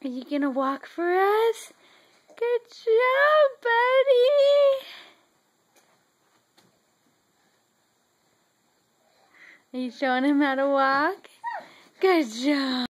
Are you gonna walk for us? Good job, buddy. Are you showing him how to walk? Good job.